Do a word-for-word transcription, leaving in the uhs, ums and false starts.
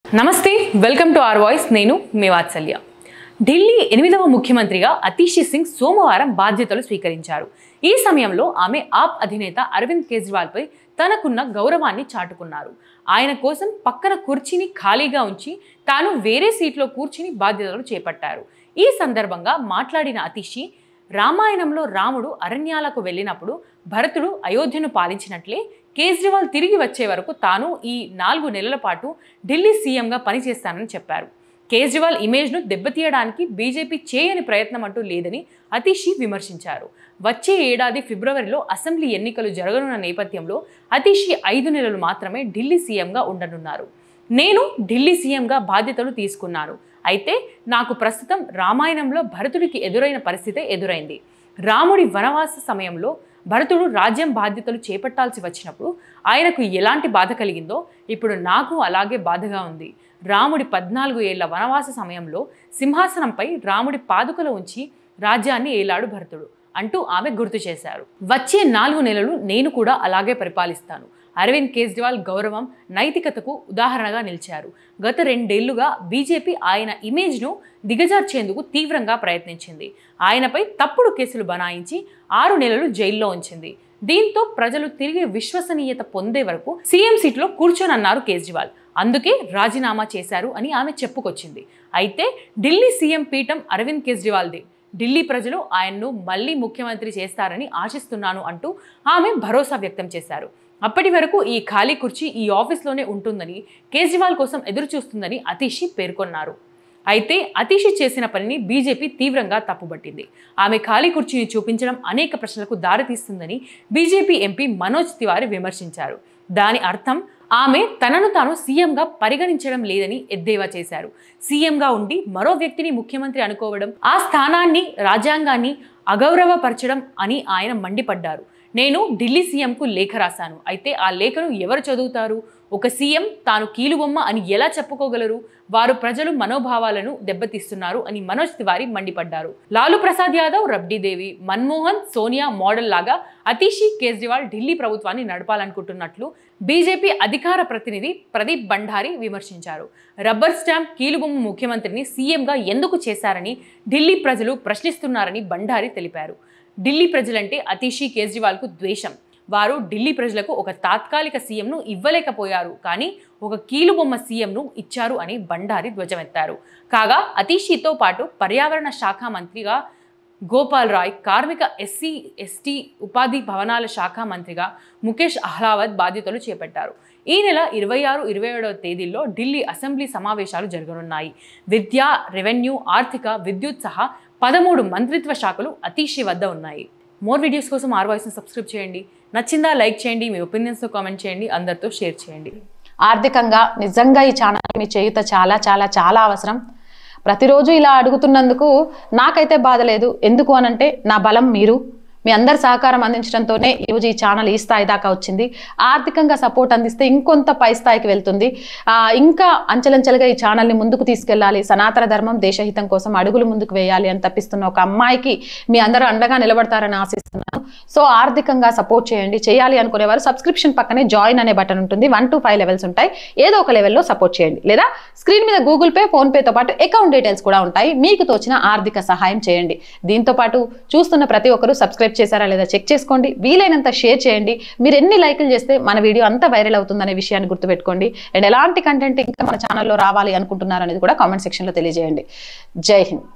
నమస్తే, welcome to our voice. నేను మీ వాత్సల్య. ఢిల్లీ ఎనిమిదవ ముఖ్యమంత్రిగా అతిషి సింగ్ సోమవారం బాధ్యతలు స్వీకరించారు. ఈ సమయంలో ఆమె ఆప్ అధినేత అరవింద్ కేజ్రీవాల్ పై తనకున్న గౌరవాన్ని చాటుకున్నారు. ఆయన కోసం పక్కన కుర్చీని ఖాళీగా ఉంచి తాను వేరే సీట్లో కూర్చుని బాధ్యతలు చేపట్టారు. ఈ సందర్భంగా మాట్లాడిన అతిషి, రామాయణంలో రాముడు అరణ్యాలకు వెళ్ళినప్పుడు భరతుడు అయోధ్యను పాలించినట్లే కేజ్రీవాల్ తిరిగి వచ్చే వరకు తాను ఈ నాలుగు నెలల పాటు ఢిల్లీ సీఎంగా పనిచేస్తానని చెప్పారు. కేజ్రీవాల్ ఇమేజ్ను దెబ్బతీయడానికి బీజేపీ చేయని ప్రయత్నం అంటూ లేదని అతిషి విమర్శించారు. వచ్చే ఏడాది ఫిబ్రవరిలో అసెంబ్లీ ఎన్నికలు జరగనున్న నేపథ్యంలో అతిషి ఐదు నెలలు మాత్రమే ఢిల్లీ సీఎంగా ఉండనున్నారు. నేను ఢిల్లీ సీఎంగా బాధ్యతలు తీసుకున్నాను. అయితే నాకు ప్రస్తుతం రామాయణంలో భరతుడికి ఎదురైన పరిస్థితే ఎదురైంది. రాముడి వనవాస సమయంలో భరతుడు రాజ్యం బాధ్యతలు చేపట్టాల్సి వచ్చినప్పుడు ఆయనకు ఎలాంటి బాధ కలిగిందో ఇప్పుడు నాకు అలాగే బాధగా ఉంది. రాముడి పద్నాలుగు ఏళ్ల వనవాస సమయంలో సింహాసనంపై రాముడి పాదుకలు ఉంచి రాజ్యాన్ని ఏలాడు భరతుడు అంటూ ఆమె గుర్తు చేశారు. వచ్చే నాలుగు నెలలు నేను కూడా అలాగే పరిపాలిస్తాను. అరవింద్ కేజ్రీవాల్ గౌరవం, నైతికతకు ఉదాహరణగా నిలిచారు. గత రెండేళ్లుగా బీజేపీ ఆయన ఇమేజ్ను దిగజార్చేందుకు తీవ్రంగా ప్రయత్నించింది. ఆయనపై తప్పుడు కేసులు బనాయించి ఆరు నెలలు జైల్లో ఉంచింది. దీంతో ప్రజలు తిరిగి విశ్వసనీయత పొందే వరకు సీఎం సీట్లో కూర్చోనన్నారు కేజ్రీవాల్. అందుకే రాజీనామా చేశారు అని ఆమె చెప్పుకొచ్చింది. అయితే ఢిల్లీ సీఎం పీఠం అరవింద్ కేజ్రీవాల్దే. ఢిల్లీ ప్రజలు ఆయన్ను మళ్లీ ముఖ్యమంత్రి చేస్తారని ఆశిస్తున్నాను అంటూ ఆమె భరోసా వ్యక్తం చేశారు. అప్పటి వరకు ఈ ఖాళీ కుర్చీ ఈ ఆఫీస్లోనే ఉంటుందని, కేజ్రీవాల్ కోసం ఎదురు చూస్తుందని అతిషి పేర్కొన్నారు. అయితే అతిషి చేసిన పనిని బీజేపీ తీవ్రంగా తప్పుబట్టింది. ఆమె ఖాళీ కుర్చీని చూపించడం అనేక ప్రశ్నలకు దారితీస్తుందని బీజేపీ ఎంపీ మనోజ్ తివారీ విమర్శించారు. దాని అర్థం ఆమె తనను తాను సీఎంగా పరిగణించడం లేదని ఎద్దేవా చేశారు. సీఎంగా ఉండి మరో వ్యక్తిని ముఖ్యమంత్రి అనుకోవడం, ఆ స్థానాన్ని, రాజ్యాంగాన్ని అగౌరవపరచడం అని ఆయన మండిపడ్డారు. నేను ఢిల్లీ సీఎంకు లేఖ రాశాను. అయితే ఆ లేఖను ఎవరు చదువుతారు? ఒక సీఎం తాను కీలుబొమ్మ అని ఎలా చెప్పుకోగలరు? వారు ప్రజలు మనోభావాలను దెబ్బతీస్తున్నారు అని మనోజ్ తివారీ మండిపడ్డారు. లాలూ ప్రసాద్ యాదవ్, రబ్డీదేవి, మన్మోహన్, సోనియా మోడల్ లాగా అతిషి, కేజ్రీవాల్ ఢిల్లీ ప్రభుత్వాన్ని నడపాలనుకుంటున్నట్లు బీజేపీ అధికార ప్రతినిధి ప్రదీప్ బండారీ విమర్శించారు. రబ్బర్ స్టాంప్ కీలుబొమ్మ ముఖ్యమంత్రిని సీఎంగా ఎందుకు చేశారని ఢిల్లీ ప్రజలు ప్రశ్నిస్తున్నారని బండారీ తెలిపారు. ఢిల్లీ ప్రజలంటే అతిషి, కేజ్రీవాల్కు ద్వేషం. వారు ఢిల్లీ ప్రజలకు ఒక తాత్కాలిక సీఎంను ఇవ్వలేకపోయారు, కానీ ఒక కీలుబొమ్మ సీఎంను ఇచ్చారు అని బండారీ ధ్వజమెత్తారు. కాగా అతిషితో పాటు పర్యావరణ శాఖ మంత్రిగా గోపాల్ రాయ్, కార్మిక, ఎస్సీ ఎస్టీ, ఉపాధి భవనాల శాఖ మంత్రిగా ముఖేష్ అహ్లావత్ బాధ్యతలు చేపట్టారు. ఈ నెల ఇరవై ఆరు ఇరవై ఏడవ తేదీల్లో ఢిల్లీ అసెంబ్లీ సమావేశాలు జరగనున్నాయి. విద్య, రెవెన్యూ, ఆర్థిక, విద్యుత్ సహా పదమూడు మంత్రిత్వ శాఖలు అతిషి వద్ద ఉన్నాయి. మోర్ వీడియోస్ కోసం ఆర్ వాయిస్ని సబ్స్క్రైబ్ చేయండి. నచ్చిందా లైక్ చేయండి, మీ ఒపీనియన్స్తో కామెంట్ చేయండి, అందరితో షేర్ చేయండి. ఆర్థికంగా నిజంగా ఈ ఛానల్ మీ చేయుత చాలా చాలా చాలా అవసరం. ప్రతిరోజు ఇలా అడుగుతున్నందుకు నాకైతే బాధ లేదు. ఎందుకు అనంటే నా బలం మీరు. మీ అందరి సహకారం అందించడంతోనే ఈరోజు ఈ ఛానల్ ఈ స్థాయి దాకా వచ్చింది. ఆర్థికంగా సపోర్ట్ అందిస్తే ఇంకొంత పై స్థాయికి వెళ్తుంది. ఇంకా అంచెలంచెలుగా ఈ ఛానల్ని ముందుకు తీసుకెళ్ళాలి, సనాతన ధర్మం, దేశహితం కోసం అడుగులు ముందుకు వేయాలి అని తప్పిస్తున్న ఒక అమ్మాయికి మీ అందరూ అండగా నిలబడతారని ఆశిస్తున్నాను. సో ఆర్థికంగా సపోర్ట్ చేయండి. చేయాలి అనుకునేవారు సబ్స్క్రిప్షన్ పక్కనే జాయిన్ అనే బటన్ ఉంటుంది. వన్ టు ఫైవ్ లెవెల్స్ ఉంటాయి. ఏదో ఒక లెవెల్లో సపోర్ట్ చేయండి. లేదా స్క్రీన్ మీద గూగుల్ పే, ఫోన్ పేతో పాటు అకౌంట్ డీటెయిల్స్ కూడా ఉంటాయి. మీకు తోచిన ఆర్థిక సహాయం చేయండి. దీంతో పాటు చూస్తున్న ప్రతి ఒక్కరూ సబ్స్క్రైబ్ చేశారా లేదా చెక్ చేసుకోండి. వీలైనంత షేర్ చేయండి. మీరు ఎన్ని లైకులు చేస్తే మన వీడియో అంతా వైరల్ అవుతుందనే విషయాన్ని గుర్తుపెట్టుకోండి. అండ్ ఎలాంటి కంటెంట్ ఇంకా మన ఛానల్లో రావాలి అనుకుంటున్నారు అనేది కూడా కామెంట్ సెక్షన్లో తెలియజేయండి. జై హింద్.